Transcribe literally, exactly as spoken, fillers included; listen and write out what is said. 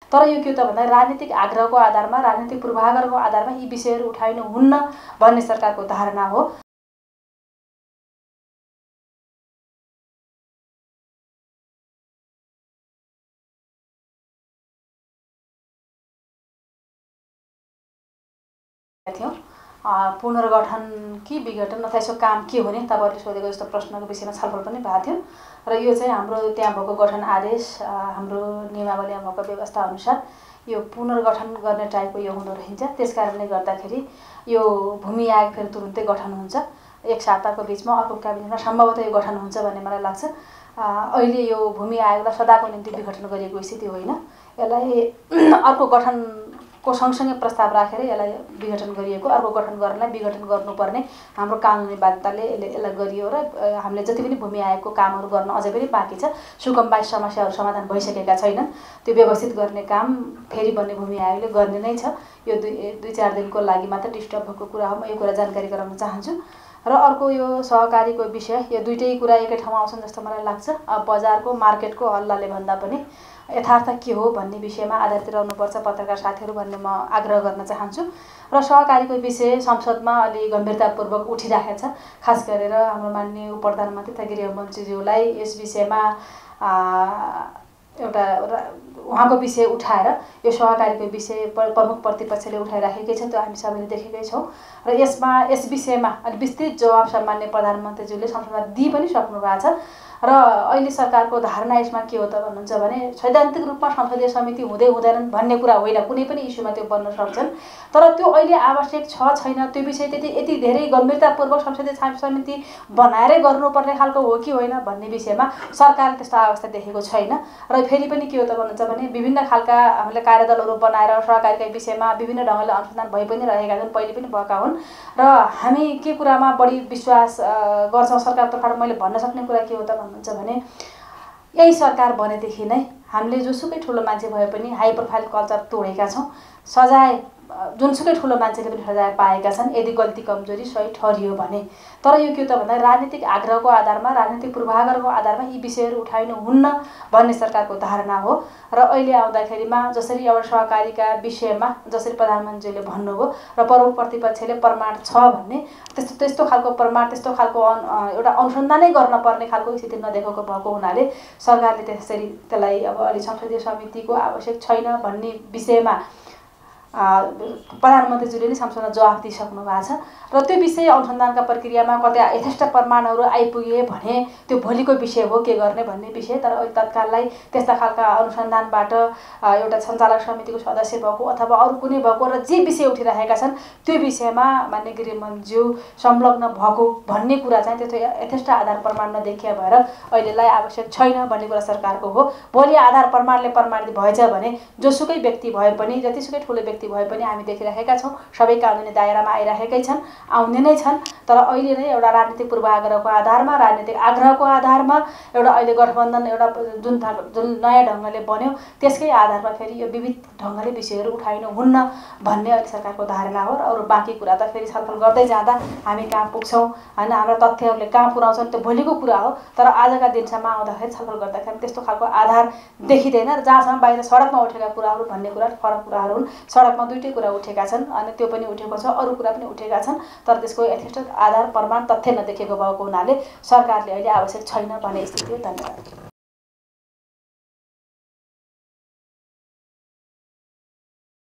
तर यो के त भन्दा राजनीतिक आग्रहको आधारमा राजनीतिक पूर्वाग्रहको आधारमा यी विषयहरू उठाइनु हुन्न भन्ने सरकारको धारणा हो। थियो पुनर्गठन कि विघटन अथवा यसको काम के हुने तपाईहरुले सोधेको जस्तो प्रश्नको विषयमा छलफल पनि भएको थियो र यो चाहिँ हाम्रो त्यहाँ भएको गठन आदेश हाम्रो नियमावलीमा भएको व्यवस्था अनुसार यो पुनर्गठन गर्ने टाइपको यो हुँदो रहन्छ। त्यसकारणले गर्दाखेरि यो भूमि आयोग फेरि तुरुन्तै गठन हुन्छ। एक साताको बीचमा अर्को क्याबिनेटमा सम्भवतः यो गठन हुन्छ भन्ने मलाई लाग्छ। अहिले यो भूमि आयोगलाई सदाको निम्ति विघटन गरिएको स्थिति होइन। यसलाई अर्को गठन को सँगसँगै प्रस्ताव राखेर यसलाई विघटन गरिएको, अर्को गठन गर्नलाई विघटन गर्नुपर्ने हाम्रो कानुनी बाध्यताले यसले यसलाई गरियो र हामीले जति पनि भूमि आयोगको कामहरू गर्न अझै पनि बाँकी छ। सुकुम्बाई समस्याहरू समाधान भइसकेका छैनन्। त्यो व्यवस्थित गर्ने काम फेरि बन्ने भूमि आयोगले गर्ने नै छ। यो दुई दुई चार दिनको लागि मात्र डिस्टर्ब भएको कुरा हो। म यो कुरा जानकारी गराउन चाहन्छु। र अर्को यो सहकारीको विषय, यो दुईटै कुरा एकै ठाउँमा आउँछन् जस्तो मलाई लाग्छ। बजारको मार्केटको हल्लाले भन्दा पनि यथार्थ के हो भन्ने विषयमा आधारित रहनुपर्छ पत्रकार साथीहरू भन्ने म आग्रह गर्न चाहन्छु। र सहकारीको विषय संसदमा अलि गम्भीरतापूर्वक उठिराखेको छ। खास गरेर हाम्रो माननीय उप प्रधानमन्त्री तथा गृहमन्त्रीज्यूलाई यस विषयमा एउटा उहाँको विषय उठाएर यो सहकारीको विषय प्रमुख प्रतिपक्षले उठाइराखेकै छ। त्यो हामी सबैले देखेकै छौँ। र यसमा यस विषयमा अलि विस्तृत जवाब सामान्य प्रधानमन्त्रीज्यूले संसदमा दिइ पनि सक्नु भएको छ। र अहिले सरकारको धारणा यसमा के हो त भन्नुहुन्छ भने सैद्धान्तिक रूपमा संसदीय समिति हुँदै हुँदैनन् भन्ने कुरा होइन। कुनै पनि इस्युमा त्यो बन्न सक्छन्, तर त्यो अहिले आवश्यक छ छैन त्यो विषय त्यति यति धेरै गम्भीरतापूर्वक संसदीय समिति बनाएरै गर्नुपर्ने खालको हो कि होइन भन्ने विषयमा सरकारले त्यस्तो अवस्था देखेको छैन। र फेरि पनि के हो त भन्नुहुन्छ भने विभिन्न खालका हामीले कार्यदलहरू बनाएर सहकारीका विषयमा विभिन्न ढङ्गले अनुसन्धान भइ पनि रहेका छन्, पहिले पनि भएका हुन्। र हामी के कुरामा बढी विश्वास गर्छौँ सरकारतर्फबाट मैले भन्न सक्ने कुरा के हो त भन्नुहुन्छ भने यही सरकार बनेदेखि नै हामीले जोसुकै ठुलो मान्छे भए पनि हाई प्रोफाइल कल्चर तोडेका छौँ। सजाय जुनसुकै ठुलो मान्छेले पनि सजाय पाएका छन् यदि गल्ती कमजोरी सही ठहरियो भने। तर यो के त भन्दा राजनीतिक आग्रहको आधारमा राजनीतिक पूर्वाग्रहको आधारमा यी विषयहरू उठाइनु हुन्न भन्ने सरकारको धारणा हो। र अहिले आउँदाखेरिमा जसरी एउटा सहकारीका विषयमा जसरी प्रधानमन्त्रीले भन्नुभयो र प्रमुख प्रतिपक्षले प्रमाण छ भन्ने त्यस्तो त्यस्तो खालको प्रमाण त्यस्तो खालको एउटा अनुसन्धानै गर्न पर्ने खालको स्थिति नदेखेको भएको हुनाले सरकारले त्यसरी त्यसलाई अब अलि संसदीय समितिको आवश्यक छैन भन्ने विषयमा प्रधानमन्त्रीज्यूले नै संसदमा जवाफ दिइसक्नु भएको छ। र त्यो विषय अनुसन्धानका प्रक्रियामा कतै यथेष्ट प्रमाणहरू आइपुगे भने त्यो भोलिको विषय हो के गर्ने भन्ने विषय। तर अहिले तत्काललाई त्यस्ता खालका अनुसन्धानबाट एउटा सञ्चालक समितिको सदस्य भएको अथवा अरू कुनै भएको र जे विषय उठिरहेका छन् त्यो विषयमा माननीय गृहमन्त्रीज्यू संलग्न भएको भन्ने कुरा चाहिँ त्यस्तो यथेष्ट आधार प्रमाण नदेखिया भएर अहिलेलाई आवश्यक छैन भन्ने कुरा सरकारको हो। भोलि आधार प्रमाणले प्रमाणित भएछ भने जोसुकै व्यक्ति भए पनि जतिसुकै ठुलो व्यक्ति भए पनि हामी देखिरहेका छौँ सबै कानुनी दायरामा आइरहेकै छन्, आउने नै छन्। तर अहिले नै एउटा राजनीतिक पूर्वाग्रहको आधारमा राजनीतिक आग्रहको आधारमा एउटा अहिले गठबन्धन एउटा जुन जुन नयाँ ढङ्गले बन्यो त्यसकै आधारमा फेरि यो विविध ढङ्गले विषयहरू उठाइनु हुन्न भन्ने अहिले सरकारको धारणा हो। र अरू बाँकी कुरा त फेरि छलफल गर्दै जाँदा हामी कहाँ पुग्छौँ होइन हाम्रो तथ्यहरूले कहाँ पुर्याउँछन् त्यो भोलिको कुरा हो। तर आजका दिनसम्म आउँदाखेरि छलफल गर्दाखेरि त्यस्तो खालको आधार देखिँदैन। र जहाँसम्म बाहिर सडकमा उठेका कुराहरू भन्ने कुरा फरक कुराहरू हुन्। सडकमा दुईटै कुरा उठेका छन् अनि त्यो पनि उठेको छ, अरू कुरा पनि उठेका छन्। तर त्यसको यथेष्ट आधार प्रमाण तथ्य नदेखेको भएको हुनाले सरकारले अहिले आवश्यक छैन भन्ने स्थिति हो। धन्यवाद।